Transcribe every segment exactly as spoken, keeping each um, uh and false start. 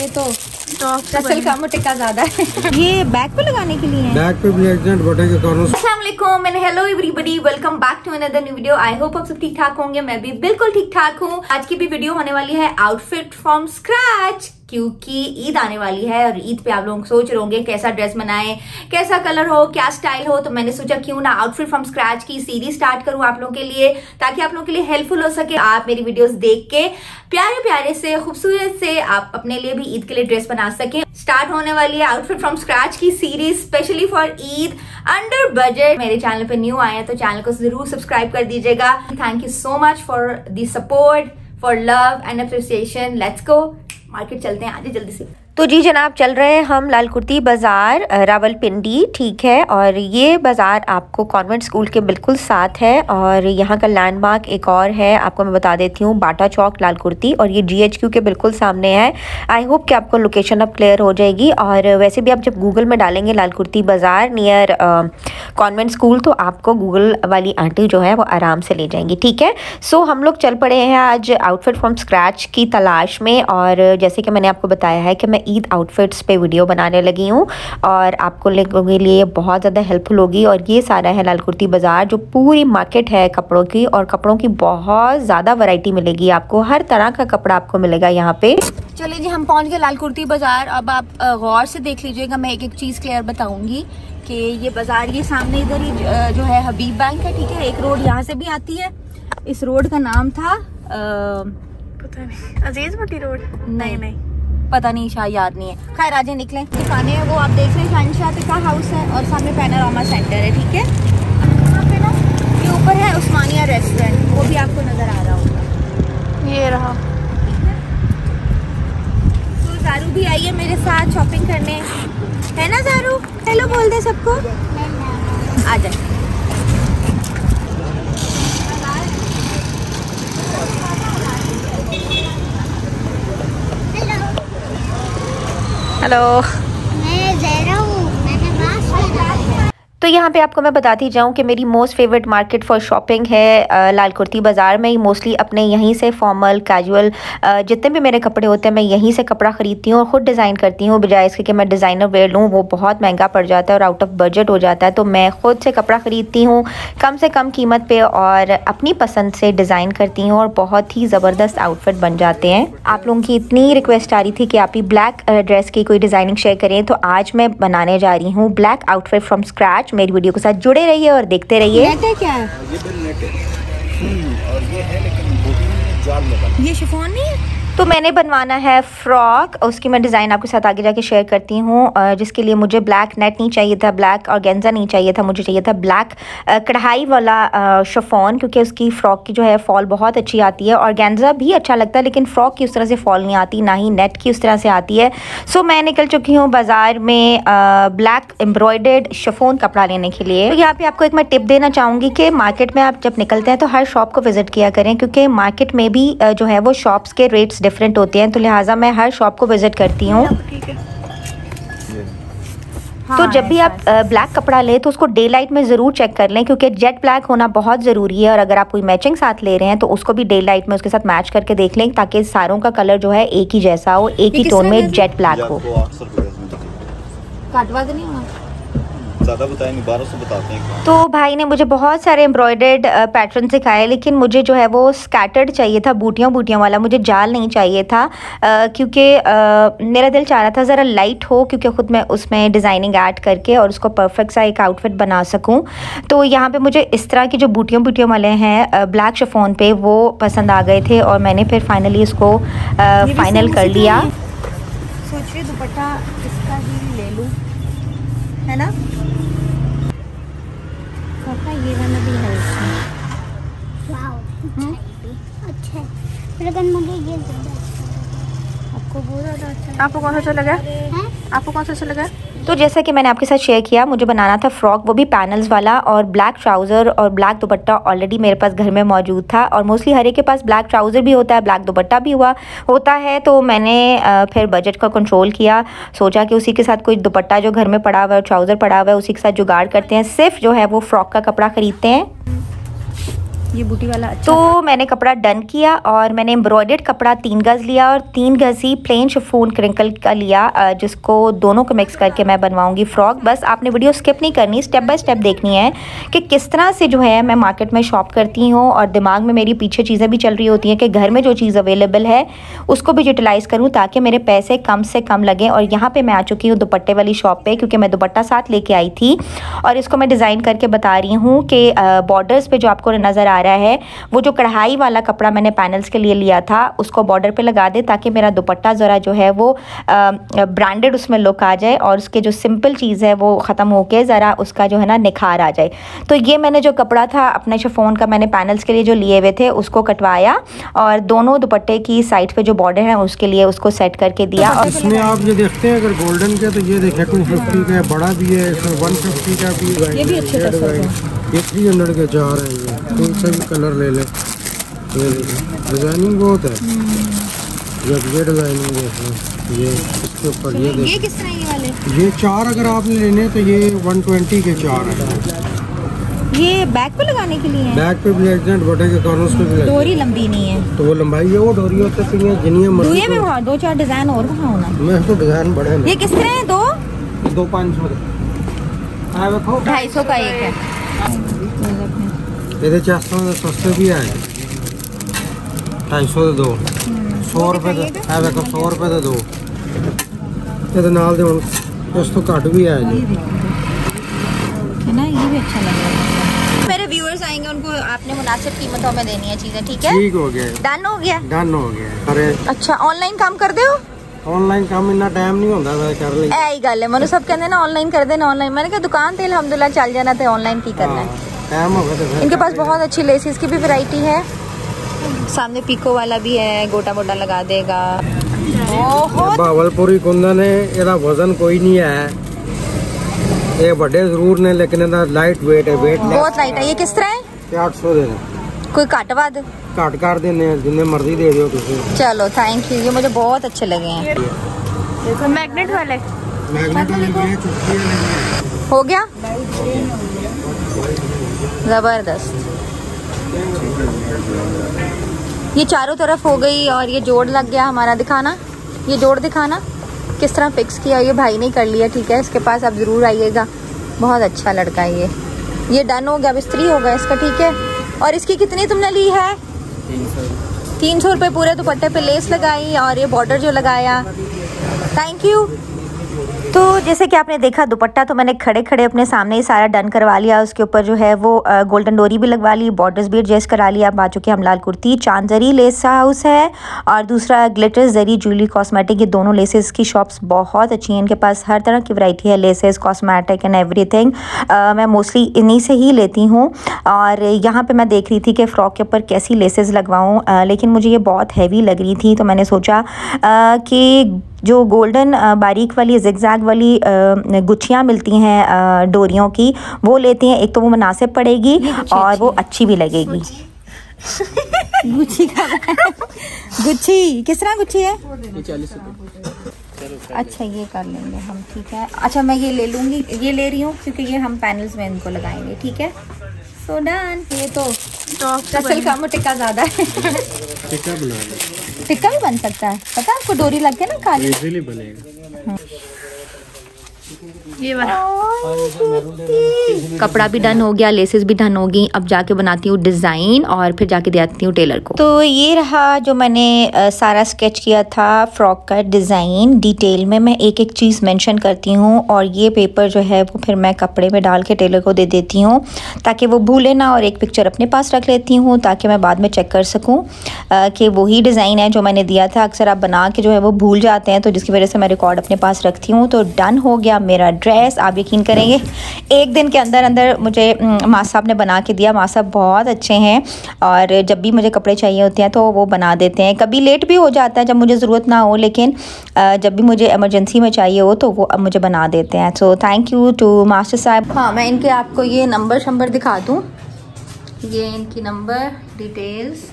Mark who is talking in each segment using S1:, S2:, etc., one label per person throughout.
S1: ये तो रसल का मुटिका ज्यादा है। ये बैक पे लगाने के लिए है।
S2: बैक पे भी एडजस्ट बटन के कॉर्नर।
S1: अस्सलाम वालेकुम and hello everybody, welcome back to another new video. I hope आप सब ठीक ठाक होंगे, मैं भी बिल्कुल ठीक ठाक हूँ। आज की भी वीडियो होने वाली है आउटफिट फ्रॉम स्क्रैच, क्योंकि ईद आने वाली है और ईद पे आप लोग सोच रहे होंगे कैसा ड्रेस बनाएं, कैसा कलर हो, क्या स्टाइल हो। तो मैंने सोचा क्यों ना आउटफिट फ्रॉम स्क्रैच की सीरीज स्टार्ट करूं आप लोगों के लिए, ताकि आप लोगों के लिए हेल्पफुल हो सके। आप मेरी वीडियोस देख के प्यारे प्यारे से खूबसूरत से आप अपने लिए भी ईद के लिए ड्रेस बना सके। स्टार्ट होने वाली है आउटफिट फ्रॉम स्क्रैच की series specially for Eid under budget. मेरे चैनल पे न्यू आए हैं तो चैनल को जरूर सब्सक्राइब कर दीजिएगा। Thank you so much for the support, for love and appreciation. Let's go, market चलते हैं, आजे जल्दी से। तो जी जनाब, चल रहे हैं हम लालकुर्ती बाज़ार रावलपिंडी, ठीक है। और ये बाज़ार आपको कॉन्वेंट स्कूल के बिल्कुल साथ है और यहाँ का लैंडमार्क एक और है, आपको मैं बता देती हूँ, बाटा चौक लालकुर्ती, और ये जीएचक्यू के बिल्कुल सामने है। आई होप कि आपको लोकेशन अब क्लियर हो जाएगी। और वैसे भी आप जब गूगल में डालेंगे लालकुर्ती बाज़ार नियर कॉन्वेंट स्कूल तो आपको गूगल वाली आंटी जो है वो आराम से ले जाएंगी, ठीक है। सो हम लोग चल पड़े हैं आज आउटफिट फ्रॉम स्क्रैच की तलाश में। और जैसे कि मैंने आपको बताया है कि मैं ईद आउटफिट्स पे वीडियो बनाने लगी हूँ और आपको लोगों के लिए बहुत ज़्यादा हेल्पफुल होगी। और ये सारा है लालकुर्ती बाज़ार, जो पूरी मार्केट है कपड़ों की, और कपड़ों की बहुत ज़्यादा वैरायटी मिलेगी आपको, हर तरह का कपड़ा आपको मिलेगा यहाँ पे। चलिए जी, हम पहुँच गए लालकुर्ती बाज़ार। अब आप गौर से देख लीजिएगा, मैं एक एक चीज़ क्लियर बताऊँगी कि ये बाज़ार, ये सामने इधर ही जो है हबीब बैंक है, ठीक है। एक रोड यहाँ से भी आती है, इस रोड का नाम था
S3: पता नहीं, अजीज भट्टी रोड, नहीं नहीं
S1: पता नहीं, शायद याद नहीं है। खैर आजे निकलें। दुकानें हैं वो आप देख रहे हैं, शहनशाह का हाउस है और सामने पैनोरामा सेंटर है, ठीक है। यहाँ पे ना ये ऊपर है उस्मानिया रेस्टोरेंट, वो भी आपको नजर आ रहा होगा,
S3: ये रहा।
S1: तो ज़ारू भी आई है मेरे साथ शॉपिंग करने, है ना ज़ारू? हेलो बोल दे सबको, आ जाए।
S3: हेलो,
S4: मैं ज़हरा हूँ, मैंने बात सुना।
S1: तो यहाँ पे आपको मैं बताती जाऊँ कि मेरी most favourite market for shopping है लालकुर्ती बाज़ार में। मोस्टली अपने यहीं से फॉर्मल कैजुअल जितने भी मेरे कपड़े होते हैं मैं यहीं से कपड़ा ख़रीदती हूँ और ख़ुद डिज़ाइन करती हूँ, बजाय इसके कि मैं डिज़ाइनर वेयर लूँ, वो बहुत महंगा पड़ जाता है और आउट ऑफ बजट हो जाता है। तो मैं ख़ुद से कपड़ा ख़रीदती हूँ कम से कम कीमत पे और अपनी पसंद से डिज़ाइन करती हूँ और बहुत ही ज़बरदस्त आउटफिट बन जाते हैं। आप लोगों की इतनी रिक्वेस्ट आ रही थी कि आप ही ब्लैक ड्रेस की कोई डिज़ाइनिंग शेयर करें, तो आज मैं बनाने जा रही हूँ ब्लैक आउटफिट फ्रॉम स्क्रैच। मेरी वीडियो के साथ जुड़े रहिए और देखते रहिए।
S4: क्या है?
S2: ये बिल नेट है और ये है, लेकिन बूटी में जाल में बना।
S1: ये शिफॉन नहीं है। तो मैंने बनवाना है फ्रॉक, उसकी मैं डिज़ाइन आपके साथ आगे जाके शेयर करती हूँ, जिसके लिए मुझे ब्लैक नेट नहीं चाहिए था, ब्लैक ऑर्गेन्जा नहीं चाहिए था, मुझे चाहिए था ब्लैक कढ़ाई वाला शिफॉन, क्योंकि उसकी फ़्रॉक की जो है फॉल बहुत अच्छी आती है। ऑर्गेन्जा भी अच्छा लगता है लेकिन फ़्रॉक की उस तरह से फॉल नहीं आती, ना ही नेट की उस तरह से आती है। सो मैं निकल चुकी हूँ बाज़ार में ब्लैक एम्ब्रॉयडर्ड शिफॉन कपड़ा लेने के लिए। तो यहाँ पर आपको एक मैं टिप देना चाहूँगी कि मार्केट में आप जब निकलते हैं तो हर शॉप को विज़िट किया करें, क्योंकि मार्केट में भी जो है वो शॉप्स के रेट्स डिफरेंट होते हैं, तो लिहाजा मैं हर शॉप को विजिट करती हूँ। तो जब भी आप ब्लैक कपड़ा ले तो उसको डे लाइट में ज़रूर चेक कर लें, क्योंकि जेट ब्लैक होना बहुत ज़रूरी है। और अगर आप कोई मैचिंग साथ ले रहे हैं तो उसको भी डे लाइट में उसके साथ मैच करके देख लें, ताकि सारों का कलर जो है एक ही जैसा हो, एक ही टोन में जेट ब्लैक हो। काटवा तो नहीं हुआ,
S2: ज़्यादा बताएंगे, बारह सौ बताते हैं।
S1: तो भाई ने मुझे बहुत सारे एम्ब्रॉयडर्ड पैटर्न सिखाए, लेकिन मुझे जो है वो स्कैटर्ड चाहिए था, बूटियों बूटियों वाला, मुझे जाल नहीं चाहिए था, क्योंकि मेरा दिल चाह रहा था ज़रा लाइट हो, क्योंकि ख़ुद मैं उसमें डिज़ाइनिंग ऐड करके और उसको परफेक्ट सा एक आउटफिट बना सकूं। तो यहाँ पे मुझे इस तरह की जो बूटियों बूटियों वाले हैं ब्लैक शिफॉन पे, वो पसंद आ गए थे और मैंने फिर फाइनली इसको फाइनल कर लिया। सोच रही दुपट्टा इसका ही ले लूँ, है ना? ये वाला भी है इसमें।
S4: अच्छा है, लेकिन मुझे ये
S1: आपको बहुत ज़्यादा अच्छा।
S3: आपको कौन सा अच्छा लगा? आपको कौन सा अच्छा लगा?
S1: तो जैसा कि मैंने आपके साथ शेयर किया, मुझे बनाना था फ्रॉक, वो भी पैनल्स वाला, और ब्लैक ट्राउज़र और ब्लैक दुपट्टा ऑलरेडी मेरे पास घर में मौजूद था। और मोस्टली हर एक के पास ब्लैक ट्राउज़र भी होता है, ब्लैक दुपट्टा भी हुआ होता है। तो मैंने फिर बजट का कंट्रोल किया, सोचा कि उसी के साथ कोई दुपट्टा जो घर में पड़ा हुआ है, ट्राउज़र पड़ा हुआ है, उसी के साथ जुगाड़ करते हैं, सिर्फ जो है वो फ्रॉक का कपड़ा ख़रीदते हैं। ये बूटी वाला अच्छा। तो मैंने कपड़ा डन किया और मैंने एम्ब्रॉयडर्ड कपड़ा तीन गज लिया और तीन गज ही प्लेन शिफॉन क्रिंकल का लिया, जिसको दोनों को मिक्स करके मैं बनवाऊंगी फ्रॉक। बस आपने वीडियो स्किप नहीं करनी, स्टेप बाय स्टेप देखनी है कि किस तरह से जो है मैं मार्केट में शॉप करती हूँ और दिमाग में मेरी पीछे चीज़ें भी चल रही होती हैं कि घर में जो चीज़ अवेलेबल है उसको भी यूटिलाइज़ करूँ ताकि मेरे पैसे कम से कम लगें। और यहाँ पर मैं आ चुकी हूँ दुपट्टे वाली शॉप पर, क्योंकि मैं दुपट्टा साथ लेके आई थी और इसको मैं डिज़ाइन करके बता रही हूँ कि बॉर्डर्स पे जो आपको नज़र आ रहा है वो जो कढ़ाई वाला कपड़ा मैंने पैनल्स के लिए लिया था उसको बॉर्डर पे लगा दे ताकि मेरा दुपट्टा ज़रा जो है वो ब्रांडेड उसमें लुक आ जाए और उसके जो सिंपल चीज़ है वो ख़त्म होके ज़रा उसका जो है ना निखार आ जाए। तो ये मैंने जो कपड़ा था अपने शिफॉन का मैंने पैनल्स के लिए जो लिए हुए थे उसको कटवाया और दोनों दुपट्टे की साइड पे जो बॉर्डर है उसके लिए उसको सेट करके दिया। और
S5: इसमें आप ये देखते हैं अगर गोल्डन का तो ये देखें टू फिफ्टी का बड़ा भी है, इसमें वन फिफ्टी का भी है, ये भी अच्छे ये थ्री हंड्रेड के चार है। ये कौन सा भी कलर ले ले, डिजाइनिंग बहुत है। जब ये डिजाइनिंग देखें ये इसके ऊपर ये
S1: ये किस तरह ये वाले
S5: ये चार अगर आपने लेने तो ये वन ट्वेंटी के चार है।
S1: ये बैक पे लगाने के लिए है?
S5: बैक पे भी एग्जेंट बटे के कॉर्नर्स पे भी
S1: डोरी लंबी नहीं है
S5: तो वो लंबाई है, वो डोरी होते हैं जिनिया
S1: मर्जी में वहाँ दो चार डिजाइन और कहाँ होना।
S5: मैं तो डिजाइन बड़े
S1: ये किस तरह है? दो
S5: दो पाँच सौ देखो
S1: ढाई सौ का एक है।
S5: ये चार सस्ते भी है, ढाई सौ दे दो, सौ रुपए है देखो, सौ रुपए दे दो ये नाल दे उस तो घट भी है जी
S1: है ना। ये भी अच्छा लग रहा है। मेरे व्यूअर्स आएंगे उनको आपने मुनासिब कीमतों में देनी है चीजें, ठीक है?
S5: ठीक हो गया,
S1: डन हो गया,
S5: डन हो गया। अरे
S1: अच्छा ऑनलाइन काम कर दे हो?
S5: ऑनलाइन काम इतना टाइम नहीं होता मैं कर ली
S1: ऐ गल है मनु सब कहते ना ऑनलाइन कर देना ऑनलाइन। मैंने कहा दुकान ते अल्हम्दुलिल्लाह चल जाना थे, ऑनलाइन की करना है।
S5: टाइम हो गया।
S1: इनके पास बहुत अच्छी लेसेस की भी वैरायटी है, सामने पीको वाला भी है, गोटा मोटा लगा देगा।
S5: भावलपुरी कुंदन है, ਇਹਦਾ वजन कोई नहीं है, ये बड़े जरूर ने लेकिन ਇਹਦਾ लाइट वेट है, वेट
S1: बहुत लाइट है। ये किस तरह है?
S5: आठ सौ दे
S1: कोई घट वध
S5: घट कर देने जिन्ने मर्जी दे दो तुसी।
S1: चलो थैंक यू, ये मुझे बहुत अच्छे लगे हैं।
S3: देखो मैग्नेट वाले
S5: मैग्नेट वाले भी चुटकी वाले
S1: हो गया जबरदस्त। ये चारों तरफ हो गई और ये जोड़ लग गया हमारा। दिखाना ये जोड़ दिखाना किस तरह फिक्स किया, ये भाई ने कर लिया, ठीक है? इसके पास आप जरूर आइएगा, बहुत अच्छा लड़का है ये। ये डन हो गया, बिस्तरी हो गया इसका, ठीक है? और इसकी कितनी तुमने ली है? तीन सौ रुपये पूरे दुपट्टे पे लेस लगाई और ये बॉर्डर जो लगाया, थैंक यू। तो जैसे कि आपने देखा दुपट्टा तो मैंने खड़े खड़े अपने सामने ही सारा डन करवा लिया। उसके ऊपर जो है वो गोल्डन डोरी भी लगवा ली, बॉर्डर्स भी एडजस्ट करा लिया। अब आ चुके हम लाल कुर्ती, चांद जरी लेस हाउस है और दूसरा ग्लिटर जरी ज्वेलरी कॉस्मेटिक। ये दोनों लेसेस की शॉप्स बहुत अच्छी हैं, इनके पास हर तरह की वैरायटी है, लेसेस कॉस्मेटिक एंड एवरीथिंग। मैं मोस्टली इन्हीं से ही लेती हूँ। और यहाँ पर मैं देख रही थी कि फ़्रॉक के ऊपर कैसी लेसेस लगवाऊँ, लेकिन मुझे ये बहुत हैवी लग रही थी तो मैंने सोचा कि जो गोल्डन बारीक वाली जिगजैग वाली गुच्छियाँ मिलती हैं डोरियों की वो लेते हैं, एक तो वो मुनासिब पड़ेगी और वो अच्छी भी लगेगी। गुच्छी का गुच्छी किस तरह गुच्छी है?
S2: चालीस रुपये।
S1: अच्छा ये कर लेंगे हम, ठीक है। अच्छा मैं ये ले लूँगी, ये ले रही हूँ क्योंकि ये हम पैनल्स में इनको लगाएंगे, ठीक है? So done. ये तो रसल का टिक्का ज़्यादा है।
S5: टिक्का बना लो,
S1: टिक्का भी बन सकता है, पता है आपको? डोरी लग के ना काली
S5: इजीली बनेगा।
S3: ये वाला
S1: कपड़ा भी डन हो गया, लेसेस भी डन हो गई। अब जाके बनाती हूँ डिज़ाइन और फिर जाके देती हूँ टेलर को। तो ये रहा जो मैंने आ, सारा स्केच किया था फ्रॉक का डिज़ाइन। डिटेल में मैं एक एक चीज़ मेंशन करती हूँ और ये पेपर जो है वो फिर मैं कपड़े में डाल के टेलर को दे देती हूँ ताकि वो भूले ना, और एक पिक्चर अपने पास रख लेती हूँ ताकि मैं बाद में चेक कर सकूँ कि वही डिज़ाइन है जो मैंने दिया था। अक्सर आप बना के जो है वो भूल जाते हैं, तो जिसकी वजह से मैं रिकॉर्ड अपने पास रखती हूँ। तो डन हो गया मेरा ड्रेस। आप यकीन करेंगे एक दिन के अंदर अंदर मुझे माँ साहब ने बना के दिया। माँ साहब बहुत अच्छे हैं और जब भी मुझे कपड़े चाहिए होते हैं तो वो बना देते हैं। कभी लेट भी हो जाता है जब मुझे ज़रूरत ना हो, लेकिन जब भी मुझे इमरजेंसी में चाहिए हो तो वो मुझे बना देते हैं। So thank you to master साहब। हाँ मैं इनके आपको ये नंबर शंबर दिखा दूँ, ये इनकी नंबर डिटेल्स।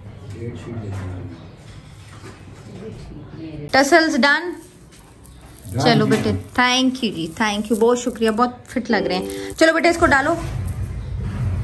S1: Tassels done. चलो बेटे थैंक यू जी, थैंक यू, बहुत शुक्रिया, बहुत फिट लग रहे हैं। चलो बेटे इसको डालो।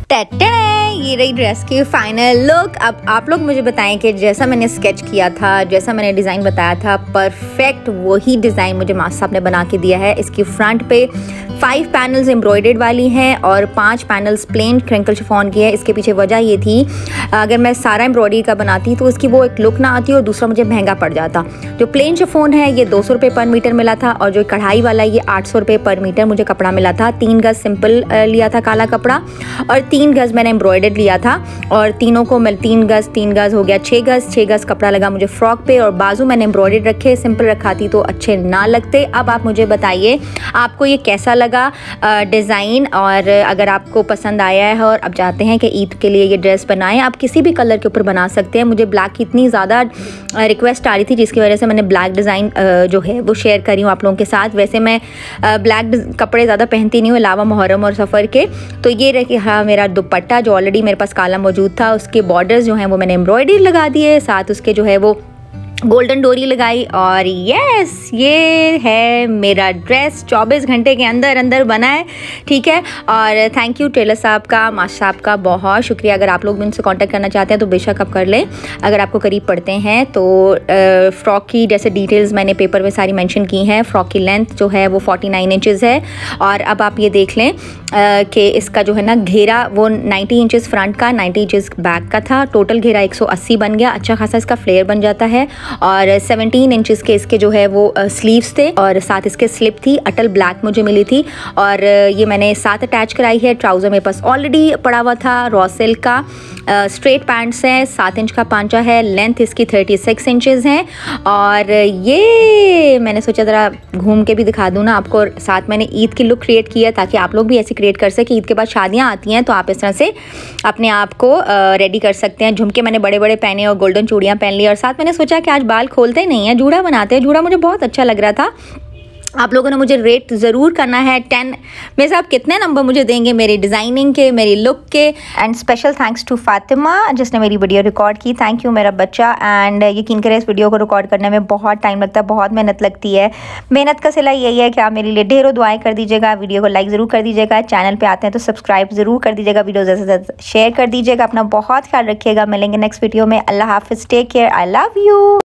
S1: ये रही ड्रेस की फाइनल लुक। अब आप लोग मुझे बताएं कि जैसा मैंने स्केच किया था, जैसा मैंने डिज़ाइन बताया था, परफेक्ट वही डिज़ाइन मुझे मास्टर साहब ने बना के दिया है। इसकी फ्रंट पे फाइव पैनल्स एम्ब्रॉयडर्ड वाली हैं और पांच पैनल्स प्लेन क्रिंकल शिफॉन की है। इसके पीछे वजह ये थी, अगर मैं सारा एम्ब्रॉयडरी का बनाती तो उसकी वो एक लुक ना आती और दूसरा मुझे महंगा पड़ जाता। जो प्लेन शिफॉन है ये दो सौ रुपये पर मीटर मिला था और जो कढ़ाई वाला ये आठ सौ रुपये पर मीटर मुझे कपड़ा मिला था। तीन गज सिंपल लिया था काला कपड़ा और तीन गज मैंने एम्ब्रॉयडर्ड लिया था और तीनों को मैं तीन गज तीन गज हो गया छः गज छः गज कपड़ा लगा मुझे फ्रॉक पे और बाजू मैंने एम्ब्रॉयडर्ड रखे। सिंपल रखाती तो अच्छे ना लगते। अब आप मुझे बताइए आपको ये कैसा लगा डिज़ाइन, और अगर आपको पसंद आया है और अब चाहते हैं कि ईद के लिए ये ड्रेस बनाएं, आप किसी भी कलर के ऊपर बना सकते हैं। मुझे ब्लैक की इतनी ज़्यादा रिक्वेस्ट आ रही थी जिसकी वजह से मैंने ब्लैक डिज़ाइन जो है वो शेयर करी हूँ आप लोगों के साथ। वैसे मैं ब्लैक कपड़े ज़्यादा पहनती नहीं हूँ अलावा मुहर्रम और सफ़र के। तो ये रहे हाँ मेरा दुपट्टा जो ऑलरेडी मेरे पास काला मौजूद था, उसके बॉर्डर्स जो हैं वो मैंने एम्ब्रॉयडरी लगा दिए, साथ उसके जो है वो गोल्डन डोरी लगाई। और यस ये है मेरा ड्रेस, चौबीस घंटे के अंदर अंदर बना है, ठीक है। और थैंक यू टेलर साहब का, मास्टर साहब का बहुत शुक्रिया। अगर आप लोग भी उनसे कांटेक्ट करना चाहते हैं तो बेशक आप कर लें अगर आपको करीब पड़ते हैं तो। फ़्रॉक की जैसे डिटेल्स मैंने पेपर में सारी मेंशन की हैं। फ़्रॉक की लेंथ जो है वो उनचास इंचेस है और अब आप ये देख लें कि इसका जो है ना घेरा वो नब्बे इंचेस फ्रंट का, नब्बे इंचेस बैक का था। टोटल घेरा एक सौ अस्सी बन गया। अच्छा खासा इसका फ्लेयर बन जाता है और सत्रह इंचेस के इसके जो है वो स्लीव्स थे और साथ इसके स्लिप थी। अटल ब्लैक मुझे मिली थी और ये मैंने साथ अटैच कराई है। ट्राउज़र मेरे पास ऑलरेडी पड़ा हुआ था रॉ सिल्क का। स्ट्रेट पैंट्स हैं, सात इंच का पांचा है, लेंथ इसकी छत्तीस इंचेस हैं और ये मैंने सोचा ज़रा घूम के भी दिखा दूँ ना आपको। साथ मैंने ईद की लुक क्रिएट किया ताकि आप लोग भी ऐसे क्रिएट कर सकें। ईद के बाद शादियाँ आती हैं तो आप इस तरह से अपने आप को रेडी कर सकते हैं। झुमके मैंने बड़े बड़े पहने और गोल्डन चूड़ियाँ पहन ली और साथ मैंने सोचा कि आज बाल खोलते नहीं है, जूड़ा बनाते हैं। जूड़ा मुझे बहुत अच्छा लग रहा था। आप लोगों ने मुझे रेट ज़रूर करना है। टेन में से आप कितने नंबर मुझे देंगे मेरी डिज़ाइनिंग के, मेरी लुक के। And special thanks to Fatima जिसने मेरी वीडियो रिकॉर्ड की। थैंक यू मेरा बच्चा। एंड यकीन करें इस वीडियो को रिकॉर्ड करने में बहुत टाइम लगता है, बहुत मेहनत लगती है। मेहनत का सिला यही है कि आप मेरे लिए ढेरों दुआएं कर दीजिएगा, वीडियो को लाइक ज़रूर कर दीजिएगा, चैनल पर आते हैं तो सब्सक्राइब ज़रूर कर दीजिएगा, वीडियो ज़्यादा से ज़्यादा शेयर कर दीजिएगा। अपना बहुत ख्याल रखिएगा। मिलेंगे नेक्स्ट वीडियो में। अल्लाह हाफिज़, take care, I love you.